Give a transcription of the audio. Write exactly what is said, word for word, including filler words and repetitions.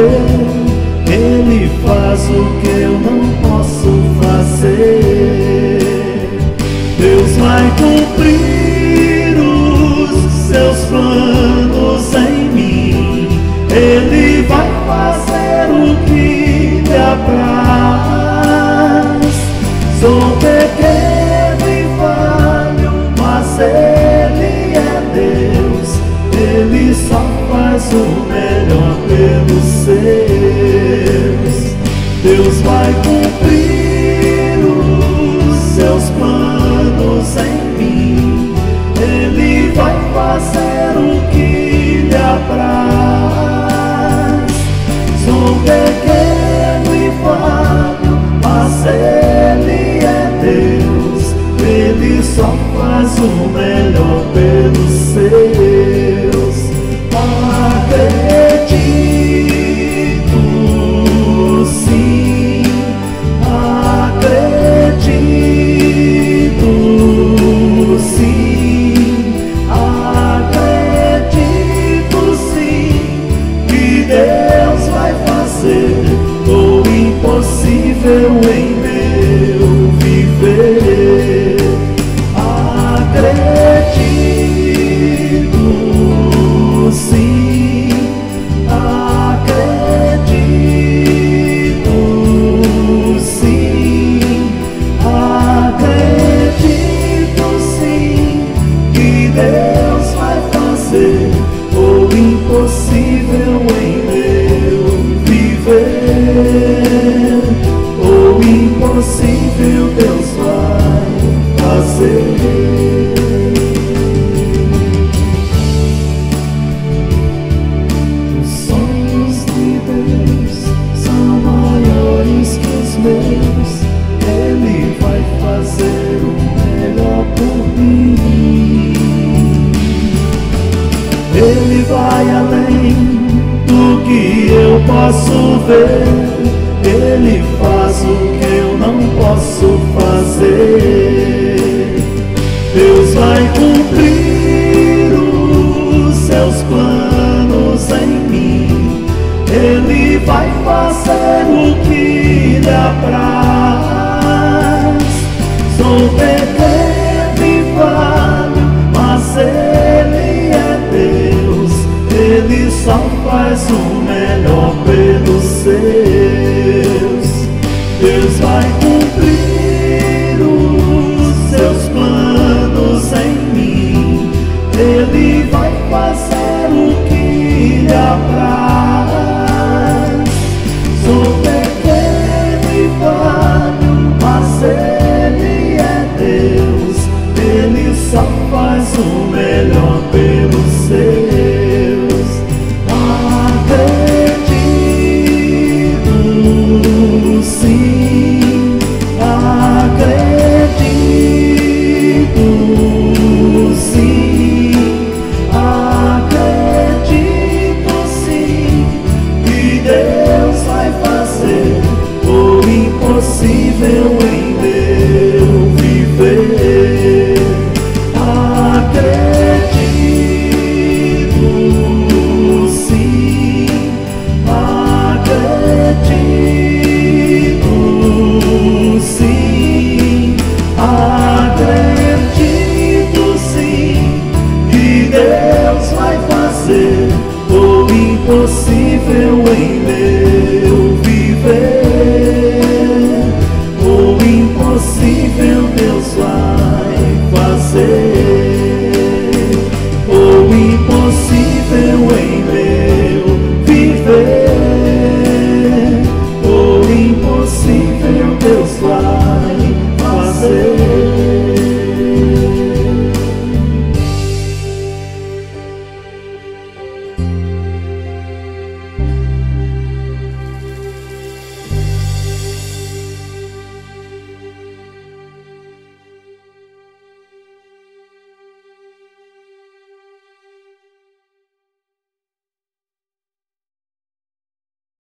Ele faz o que eu não posso fazer. Deus vai cumprir os seus planos em mim. Ele vai fazer o que lhe apraz. Sou pequeno e falho, mas Ele é Deus. Ele só faz o melhor pelos seus. Deus vai cumprir os seus planos em mim. Ele vai fazer o que lhe apraz. Sou pequeno e falho, mas Ele é Deus. Ele só faz o melhor pelos seus. Acredito, sim, acredito, sim, acredito, sim, que Deus vai fazer o impossível em meu viver. Acredito, sim, acredito, sim, acredito, sim, que Deus vai fazer o impossível em meu viver. O impossível Deus vai fazer. Os sonhos de Deus são maiores que os meus. Ele vai fazer o melhor por mim. Ele vai além do que eu posso ver. Ele faz o que eu não posso fazer. Deus vai cumprir os seus planos em mim. Ele vai fazer o que lhe apraz. Sou pequeno e falho, mas Ele é Deus. Ele só faz o melhor pelos seus. Deus vai cumprir os seus planos em mim. Ele vai fazer o que lhe apraz. Sou pequeno e falho, mas Ele é Deus. Ele só faz o melhor pelos seus. Acredito, sim, acredito, sim, acredito, sim, que Deus vai fazer o impossível em meu viver. Acredito, sim, acredito, sim, acredito, sim, que Deus vai fazer o impossível em meu viver.